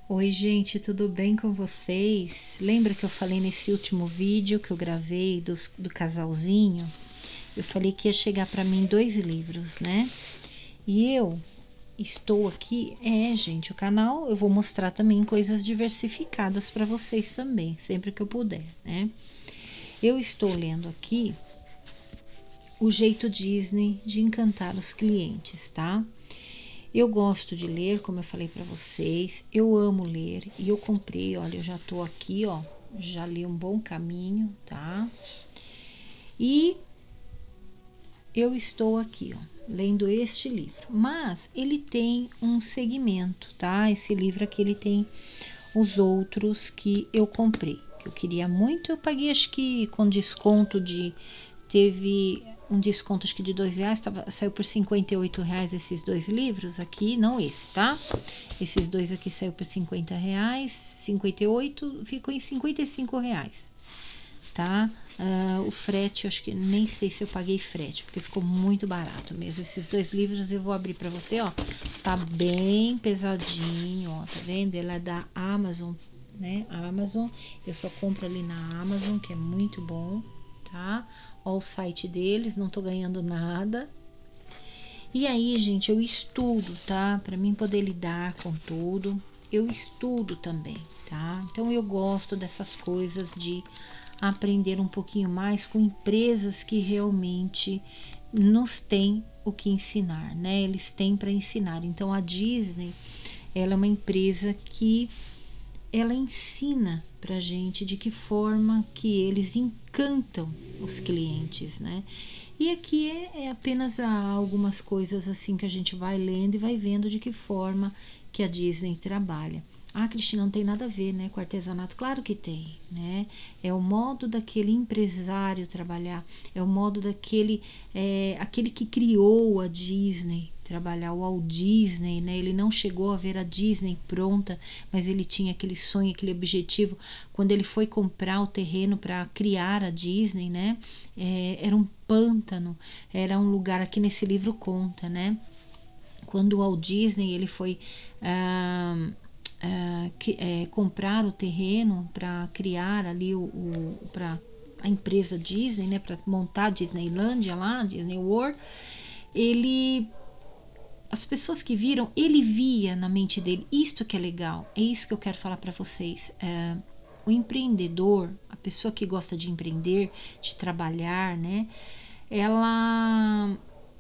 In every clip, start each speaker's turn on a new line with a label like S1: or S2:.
S1: Oi, gente, tudo bem com vocês? Lembra que eu falei nesse último vídeo que eu gravei do casalzinho? Eu falei que ia chegar para mim 2 livros, né? E eu estou aqui, gente, o canal eu vou mostrar também coisas diversificadas para vocês também, sempre que eu puder, né? Eu estou lendo aqui O Jeito Disney de Encantar os Clientes, tá? Eu gosto de ler, como eu falei para vocês, eu amo ler e eu comprei, olha, eu já tô aqui, ó, já li um bom caminho, tá? E eu estou aqui, ó, lendo este livro, mas ele tem um segmento, tá? Esse livro aqui, ele tem os outros que eu comprei, que eu queria muito, eu paguei acho que com desconto teve um desconto acho que de R$2, saiu por R$58 esses 2 livros aqui, não esse, tá? Esses 2 aqui saiu por R$50, 58, ficou em R$55, tá? O frete, eu acho que nem sei se eu paguei frete, porque ficou muito barato mesmo. Esses 2 livros eu vou abrir pra você, ó, tá bem pesadinho, ó, tá vendo? Ele é da Amazon, né? Amazon, eu só compro ali na Amazon, que é muito bom, tá? Ó, o site deles, não tô ganhando nada. E aí, gente, eu estudo, tá? Pra mim poder lidar com tudo, eu estudo também, tá? Então eu gosto dessas coisas de aprender um pouquinho mais com empresas que realmente nos têm o que ensinar, né? Eles têm para ensinar. Então a Disney, ela é uma empresa que ela ensina pra gente de que forma que eles encantam os clientes, né? E aqui é apenas algumas coisas assim que a gente vai lendo e vai vendo de que forma que a Disney trabalha. Ah, Cristina, não tem nada a ver, né, com artesanato? Claro que tem, né? É o modo daquele empresário trabalhar, é o modo daquele, aquele que criou a Disney trabalhar, o Walt Disney, né? Ele não chegou a ver a Disney pronta, mas ele tinha aquele sonho, aquele objetivo. Quando ele foi comprar o terreno para criar a Disney, né? Era um pântano, era um lugar, aqui nesse livro conta, né? Quando o Walt Disney ele foi comprar o terreno para criar ali para a empresa Disney, né, para montar a Disneylândia lá, Disney World, as pessoas que viram, ele via na mente dele, isto que é legal, é isso que eu quero falar para vocês. O empreendedor, a pessoa que gosta de empreender, de trabalhar, né, ela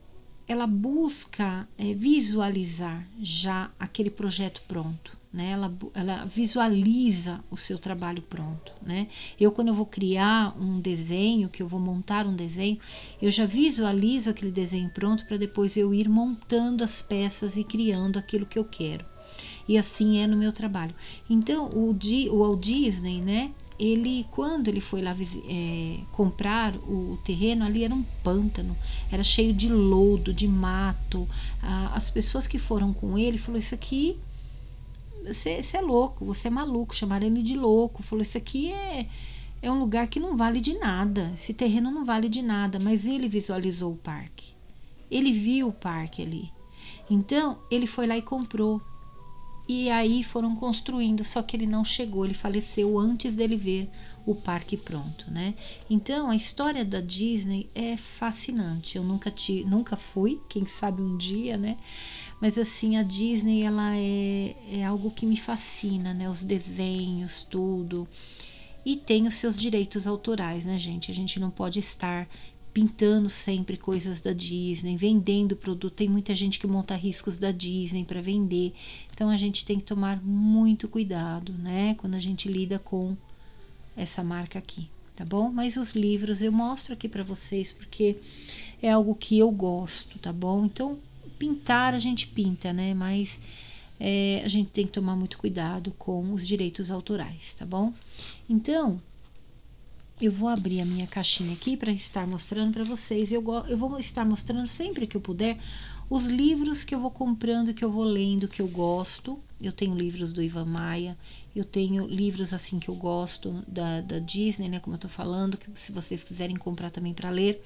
S1: busca visualizar já aquele projeto pronto, né? Ela visualiza o seu trabalho pronto, né? Quando eu vou criar um desenho, que eu vou montar um desenho, eu já visualizo aquele desenho pronto para depois eu ir montando as peças e criando aquilo que eu quero. E assim é no meu trabalho. Então, o Walt Disney, né? Quando ele foi lá comprar o terreno, ali era um pântano, era cheio de lodo, de mato. As pessoas que foram com ele falaram: isso aqui, você é louco, você é maluco. Chamaram ele de louco. Falou: isso aqui é um lugar que não vale de nada, esse terreno não vale de nada. Mas ele visualizou o parque, ele viu o parque ali. Então ele foi lá e comprou. E aí foram construindo, só que ele não chegou, ele faleceu antes dele ver o parque pronto, né? Então a história da Disney é fascinante. Eu nunca fui, quem sabe um dia, né? Mas assim, a Disney, ela é algo que me fascina, né? Os desenhos, tudo. E tem os seus direitos autorais, né, gente? A gente não pode estar pintando sempre coisas da Disney, vendendo produto. Tem muita gente que monta riscos da Disney para vender. Então a gente tem que tomar muito cuidado, né, quando a gente lida com essa marca aqui, tá bom? Mas os livros eu mostro aqui para vocês porque é algo que eu gosto, tá bom? Então pintar a gente pinta, né, mas a gente tem que tomar muito cuidado com os direitos autorais, tá bom? Então eu vou abrir a minha caixinha aqui para estar mostrando para vocês. Eu vou estar mostrando sempre que eu puder os livros que eu vou comprando, que eu vou lendo, que eu gosto. Eu tenho livros do Ivan Maia, eu tenho livros assim que eu gosto da Disney, né, como eu tô falando, que se vocês quiserem comprar também para ler,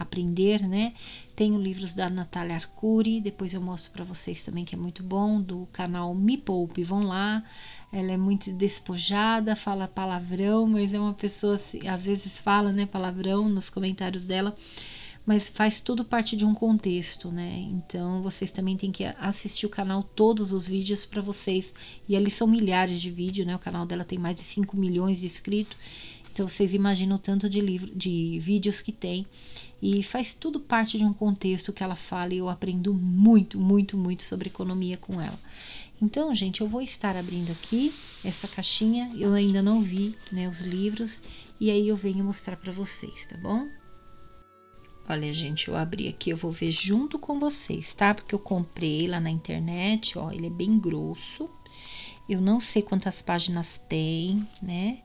S1: aprender, né? Tenho livros da Natália Arcuri, depois eu mostro para vocês também, que é muito bom, do canal Me Poupe, vão lá. Ela é muito despojada, fala palavrão, mas é uma pessoa, assim, às vezes fala, né, palavrão nos comentários dela, mas faz tudo parte de um contexto, né? Então vocês também têm que assistir o canal, todos os vídeos para vocês, e ali são milhares de vídeos, né? O canal dela tem mais de 5 milhões de inscritos, então vocês imaginam o tanto de vídeos que tem, e faz tudo parte de um contexto que ela fala, e eu aprendo muito, muito, muito sobre economia com ela. Então, gente, eu vou estar abrindo aqui essa caixinha, eu ainda não vi, né, os livros, e aí eu venho mostrar para vocês, tá bom? Olha, gente, eu abri aqui, eu vou ver junto com vocês, tá? Porque eu comprei lá na internet, ó, ele é bem grosso. Eu não sei quantas páginas tem, né?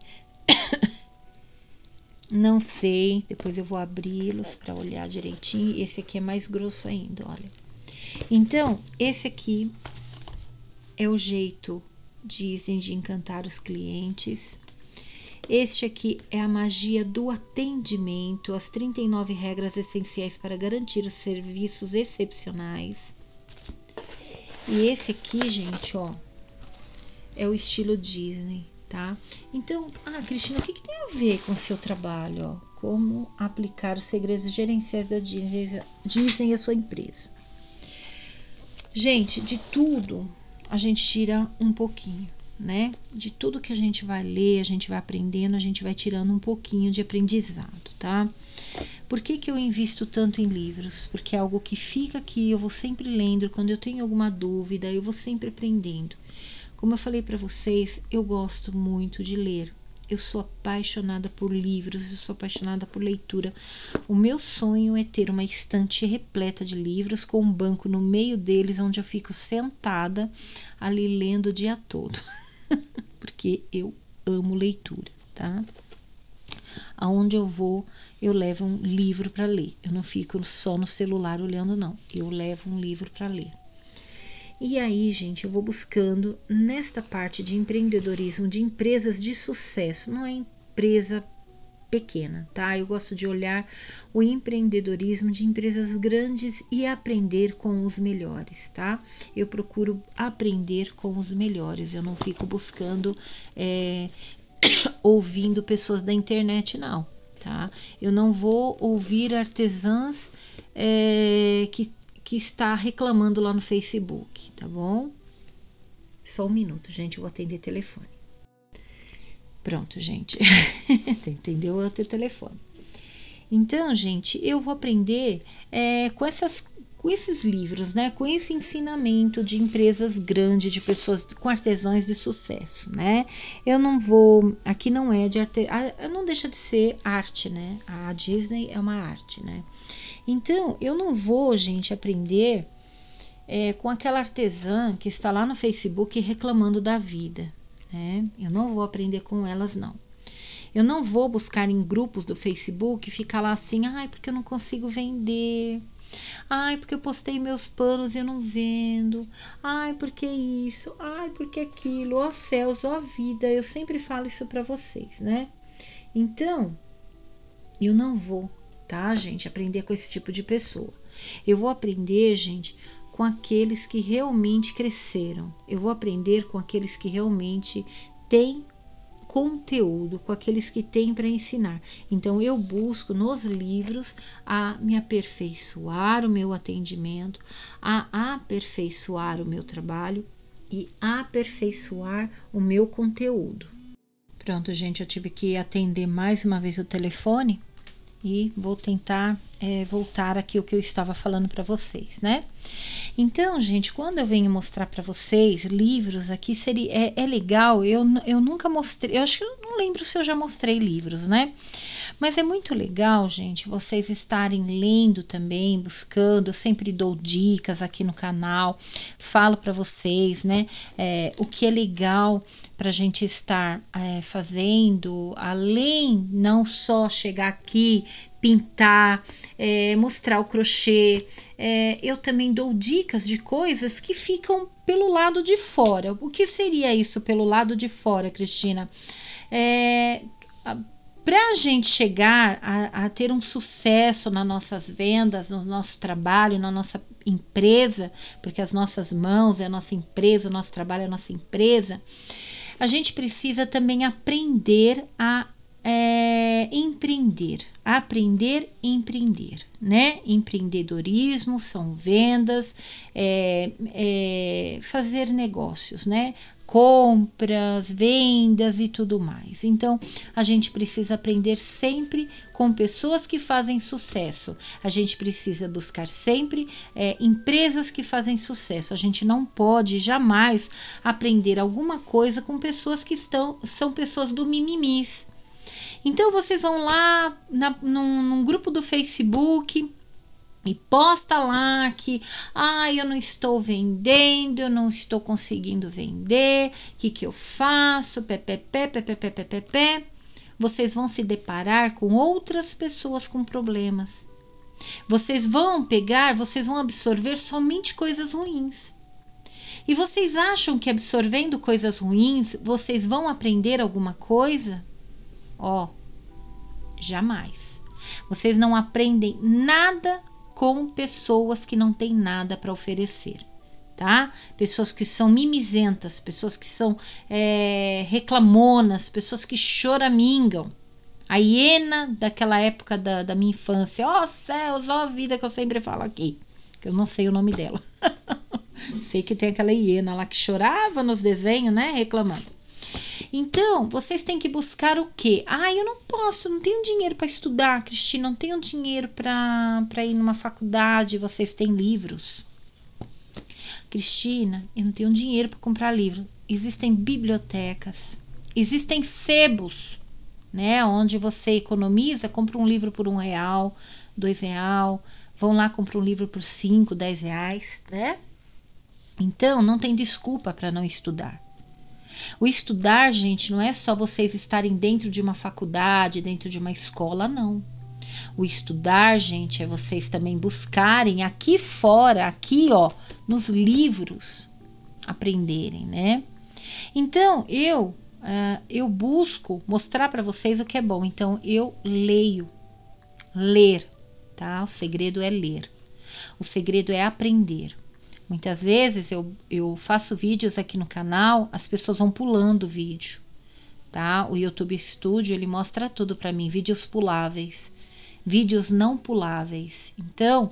S1: Não sei, depois eu vou abri-los para olhar direitinho. Esse aqui é mais grosso ainda, olha. Então, esse aqui é o jeito, dizem, de encantar os clientes. Este aqui é a magia do atendimento, as 39 regras essenciais para garantir os serviços excepcionais. E esse aqui, gente, ó, é o estilo Disney, tá? Então, Cristina, o que tem a ver com o seu trabalho, ó? Como aplicar os segredos gerenciais da Disney à sua empresa. Gente, de tudo a gente tira um pouquinho, né? De tudo que a gente vai ler, a gente vai aprendendo, a gente vai tirando um pouquinho de aprendizado, tá? Por que eu invisto tanto em livros? Porque é algo que fica aqui, eu vou sempre lendo, quando eu tenho alguma dúvida, eu vou sempre aprendendo. Como eu falei para vocês, eu gosto muito de ler. Eu sou apaixonada por livros, eu sou apaixonada por leitura. O meu sonho é ter uma estante repleta de livros, com um banco no meio deles, onde eu fico sentada ali lendo o dia todo. Porque eu amo leitura, tá? Aonde eu vou, eu levo um livro para ler. Eu não fico só no celular olhando, não. Eu levo um livro para ler. E aí, gente, eu vou buscando nesta parte de empreendedorismo, de empresas de sucesso. Não é empresa pequena, tá? Eu gosto de olhar o empreendedorismo de empresas grandes e aprender com os melhores, tá? Eu procuro aprender com os melhores. Eu não fico buscando, ouvindo pessoas da internet, não, tá? Eu não vou ouvir artesãs que está reclamando lá no Facebook, tá bom? Só um minuto, gente, eu vou atender telefone. Pronto, gente. Entendeu? Eu tenho telefone. Então, gente, eu vou aprender com esses livros, né? Com esse ensinamento de empresas grandes, de pessoas com artesãos de sucesso, né? Eu não vou... Aqui não é de arte... Não deixa de ser arte, né? A Disney é uma arte, né? Então, eu não vou, gente, aprender com aquela artesã que está lá no Facebook reclamando da vida, né? Eu não vou aprender com elas, não. Eu não vou buscar em grupos do Facebook e ficar lá assim, porque eu não consigo vender. Porque eu postei meus panos e eu não vendo. Porque isso. Porque aquilo. Ó céus, ó vida. Eu sempre falo isso para vocês, né? Então, eu não vou, tá, gente, aprender com esse tipo de pessoa. Eu vou aprender, gente, com aqueles que realmente cresceram. Eu vou aprender com aqueles que realmente têm conteúdo, com aqueles que têm para ensinar. Então, eu busco nos livros a me aperfeiçoar o meu atendimento, a aperfeiçoar o meu trabalho e aperfeiçoar o meu conteúdo. Pronto, gente, eu tive que atender mais uma vez o telefone e vou tentar voltar aqui o que eu estava falando para vocês, né? Então, gente, quando eu venho mostrar para vocês livros aqui, é legal, eu nunca mostrei, eu acho que eu não lembro se eu já mostrei livros, né? Mas é muito legal, gente, vocês estarem lendo também, buscando. Eu sempre dou dicas aqui no canal, falo para vocês, né? O que é legal para a gente estar fazendo, além não só chegar aqui, pintar, mostrar o crochê. Eu também dou dicas de coisas que ficam pelo lado de fora. O que seria isso pelo lado de fora, Cristina? para a gente chegar a ter um sucesso nas nossas vendas, no nosso trabalho, na nossa empresa, porque as nossas mãos é a nossa empresa, o nosso trabalho é a nossa empresa, a gente precisa também aprender a empreender, né? Empreendedorismo são vendas, fazer negócios, né? Compras, vendas e tudo mais. Então, a gente precisa aprender sempre com pessoas que fazem sucesso. A gente precisa buscar sempre empresas que fazem sucesso. A gente não pode jamais aprender alguma coisa com pessoas que são pessoas do mimimis. Então, vocês vão lá num grupo do Facebook e posta lá que eu não estou vendendo, eu não estou conseguindo vender, o que eu faço, pé. Vocês vão se deparar com outras pessoas com problemas. Vocês vão absorver somente coisas ruins. E vocês acham que absorvendo coisas ruins, vocês vão aprender alguma coisa? Jamais. Vocês não aprendem nada com pessoas que não têm nada para oferecer, tá? Pessoas que são mimizentas, pessoas que são reclamonas, pessoas que choramingam. A hiena daquela época da minha infância. Céus, a vida que eu sempre falo aqui, que eu não sei o nome dela. Sei que tem aquela hiena lá que chorava nos desenhos, né? Reclamando. Então, vocês têm que buscar o quê? Eu não posso, não tenho dinheiro para estudar, Cristina, não tenho dinheiro para ir numa faculdade. Vocês têm livros. Cristina, eu não tenho dinheiro para comprar livro. Existem bibliotecas, existem sebos, né? Onde você economiza, compra um livro por R$1, R$2, vão lá, compra um livro por R$5, R$10, né? Então, não tem desculpa para não estudar. O estudar, gente, não é só vocês estarem dentro de uma faculdade, dentro de uma escola, não. O estudar, gente, é vocês também buscarem aqui fora, aqui, nos livros, aprenderem, né? Então, eu busco mostrar para vocês o que é bom. Então, eu ler, tá? O segredo é ler. O segredo é aprender. Muitas vezes eu faço vídeos aqui no canal, as pessoas vão pulando o vídeo, tá? O YouTube Studio, ele mostra tudo para mim, vídeos puláveis, vídeos não puláveis. Então,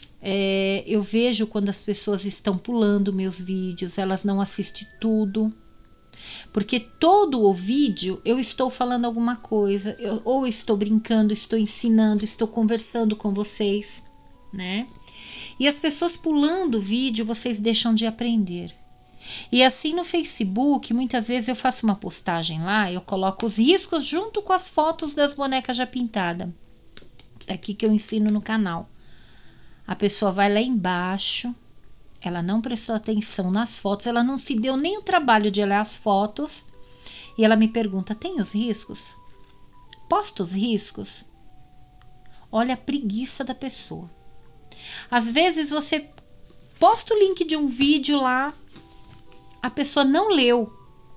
S1: eu vejo quando as pessoas estão pulando meus vídeos, elas não assistem tudo, porque todo o vídeo eu estou falando alguma coisa, ou estou brincando, estou ensinando, estou conversando com vocês, né? E as pessoas pulando o vídeo, vocês deixam de aprender. E assim no Facebook, muitas vezes eu faço uma postagem lá, eu coloco os riscos junto com as fotos das bonecas já pintadas. Aqui que eu ensino no canal. A pessoa vai lá embaixo, ela não prestou atenção nas fotos, ela não se deu nem o trabalho de olhar as fotos, e ela me pergunta, tem os riscos? Posta os riscos? Olha a preguiça da pessoa. Às vezes você posta o link de um vídeo lá, a pessoa não leu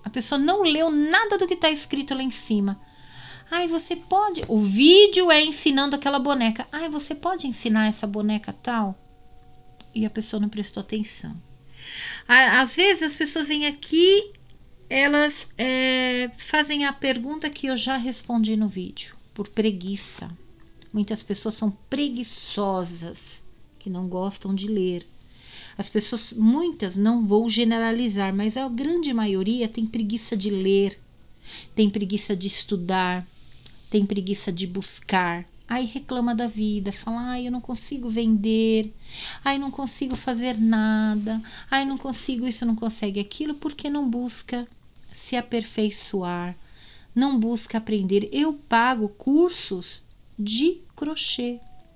S1: nada do que está escrito lá em cima. Você pode, o vídeo é ensinando aquela boneca, você pode ensinar essa boneca tal? E a pessoa não prestou atenção. Às vezes as pessoas vêm aqui, elas fazem a pergunta que eu já respondi no vídeo, por preguiça. Muitas pessoas são preguiçosas, que não gostam de ler. As pessoas, muitas, não vou generalizar, mas a grande maioria tem preguiça de ler, tem preguiça de estudar, tem preguiça de buscar. Aí reclama da vida, fala, eu não consigo vender, não consigo fazer nada, não consigo isso, não consegue aquilo, porque não busca se aperfeiçoar, não busca aprender. Eu pago cursos de crochê.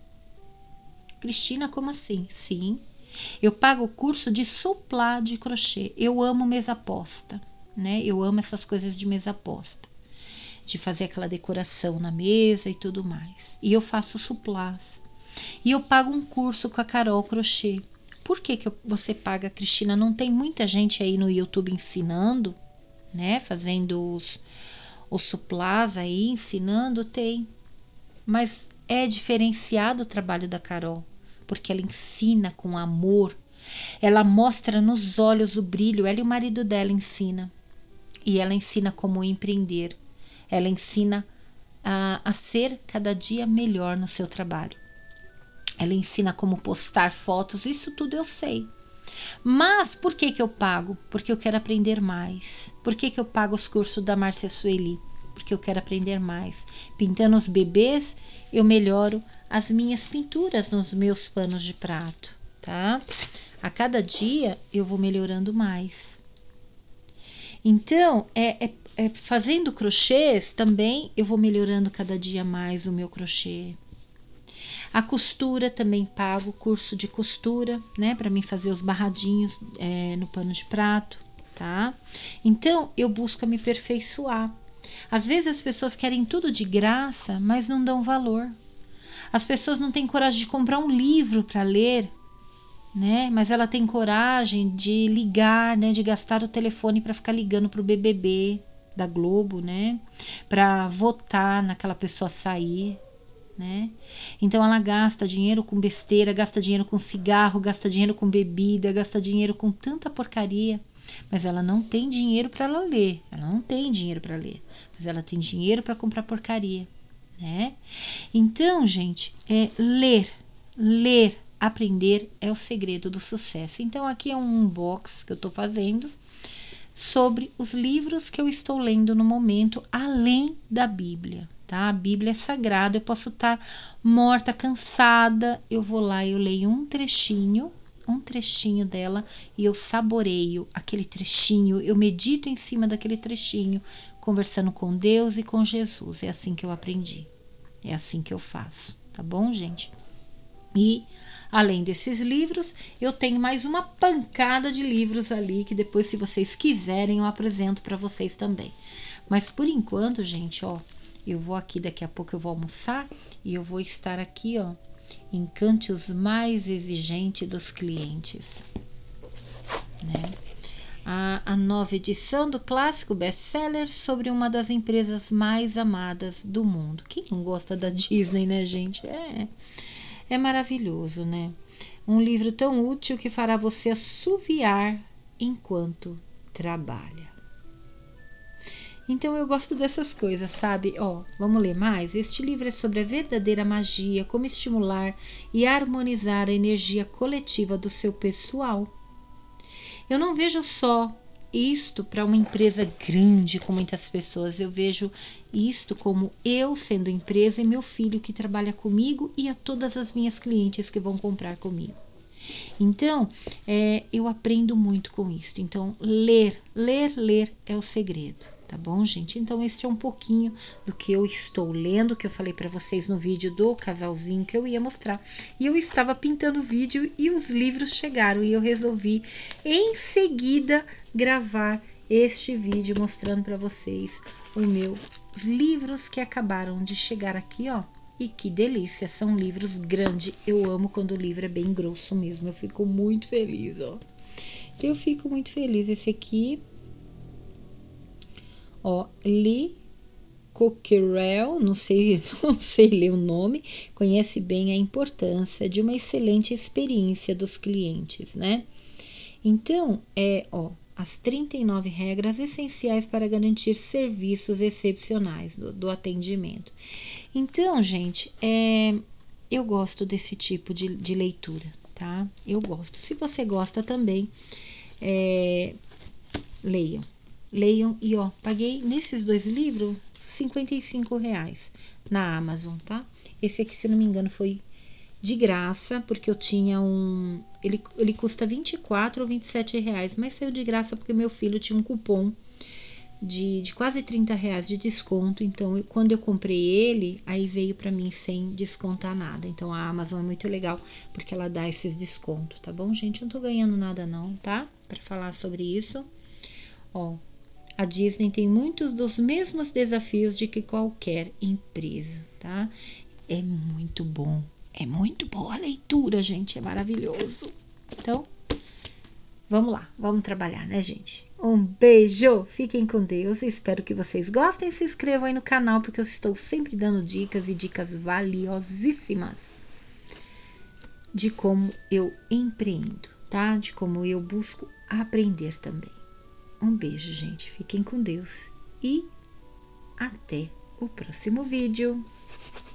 S1: Cristina, como assim? Sim, eu pago o curso de suplá de crochê. Eu amo mesa posta, né? Eu amo essas coisas de mesa posta, de fazer aquela decoração na mesa e tudo mais. E eu faço suplás. E eu pago um curso com a Carol Crochê. Por que você paga, Cristina? Não tem muita gente aí no YouTube ensinando, né? Fazendo o Suplás aí ensinando, tem. Mas é diferenciado o trabalho da Carol, porque ela ensina com amor, ela mostra nos olhos o brilho, ela e o marido dela ensina. E ela ensina como empreender, ela ensina a ser cada dia melhor no seu trabalho. Ela ensina como postar fotos, isso tudo eu sei. Mas por que eu pago? Porque eu quero aprender mais. Por que eu pago os cursos da Márcia Sueli? Porque eu quero aprender mais. Pintando os bebês, eu melhoro as minhas pinturas nos meus panos de prato, tá? A cada dia eu vou melhorando mais. Então, fazendo crochês também, eu vou melhorando cada dia mais o meu crochê. A costura também pago curso de costura, né, para mim fazer os barradinhos no pano de prato, tá? Então eu busco me aperfeiçoar. Às vezes as pessoas querem tudo de graça, mas não dão valor. As pessoas não têm coragem de comprar um livro para ler, né? Mas ela tem coragem de ligar, né, de gastar o telefone para ficar ligando pro BBB da Globo, né, para votar naquela pessoa sair, né? Então ela gasta dinheiro com besteira, gasta dinheiro com cigarro, gasta dinheiro com bebida, gasta dinheiro com tanta porcaria, mas ela não tem dinheiro para ela ler, ela não tem dinheiro para ler, mas ela tem dinheiro para comprar porcaria, né? Então, gente, ler, aprender é o segredo do sucesso. Então aqui é um unbox que eu tô fazendo sobre os livros que eu estou lendo no momento, além da Bíblia, tá? A Bíblia é sagrada, eu posso estar morta, cansada, eu vou lá e eu leio um trechinho dela e eu saboreio aquele trechinho, eu medito em cima daquele trechinho, conversando com Deus e com Jesus. É assim que eu aprendi, é assim que eu faço, tá bom, gente? E além desses livros, eu tenho mais uma pancada de livros ali, que depois, se vocês quiserem, eu apresento para vocês também. Mas por enquanto, gente, ó, eu vou aqui, daqui a pouco eu vou almoçar e eu vou estar aqui, ó, encante os mais exigentes dos clientes, né? A nova edição do clássico best-seller sobre uma das empresas mais amadas do mundo. Quem não gosta da Disney, né, gente? É maravilhoso, né? Um livro tão útil que fará você assoviar enquanto trabalha. Então eu gosto dessas coisas, sabe? Ó, vamos ler mais? Este livro é sobre a verdadeira magia, como estimular e harmonizar a energia coletiva do seu pessoal. Eu não vejo só isto para uma empresa grande com muitas pessoas, eu vejo isto como eu sendo empresa e meu filho que trabalha comigo e a todas as minhas clientes que vão comprar comigo. Então, eu aprendo muito com isso. Então, ler é o segredo, tá bom, gente? Então, este é um pouquinho do que eu estou lendo, que eu falei para vocês no vídeo do casalzinho que eu ia mostrar. E eu estava pintando o vídeo e os livros chegaram e eu resolvi em seguida gravar este vídeo mostrando para vocês os meus livros que acabaram de chegar aqui, ó. E que delícia, são livros grandes. Eu amo quando o livro é bem grosso mesmo. Eu fico muito feliz, ó. Eu fico muito feliz. Esse aqui, ó, Lee Cockerell, não sei ler o nome, conhece bem a importância de uma excelente experiência dos clientes, né? Então, ó, as 39 regras essenciais para garantir serviços excepcionais do atendimento. Então, gente, eu gosto desse tipo de leitura, tá? Eu gosto. Se você gosta também, leiam. E, ó, paguei nesses 2 livros R$55 na Amazon, tá? Esse aqui, se não me engano, foi de graça, porque eu tinha ele custa R$24 ou R$27, mas saiu de graça porque meu filho tinha um cupom de quase R$30 de desconto. Então, quando eu comprei ele, aí veio para mim sem descontar nada. Então, a Amazon é muito legal, porque ela dá esses descontos, tá bom, gente? Eu não tô ganhando nada não, tá? Para falar sobre isso. Ó, a Disney tem muitos dos mesmos desafios de que qualquer empresa, tá? É muito bom. É muito boa a leitura, gente. É maravilhoso. Então, vamos lá. Vamos trabalhar, né, gente? Um beijo, fiquem com Deus, espero que vocês gostem, se inscrevam aí no canal, porque eu estou sempre dando dicas e dicas valiosíssimas de como eu empreendo, tá? De como eu busco aprender também. Um beijo, gente, fiquem com Deus e até o próximo vídeo.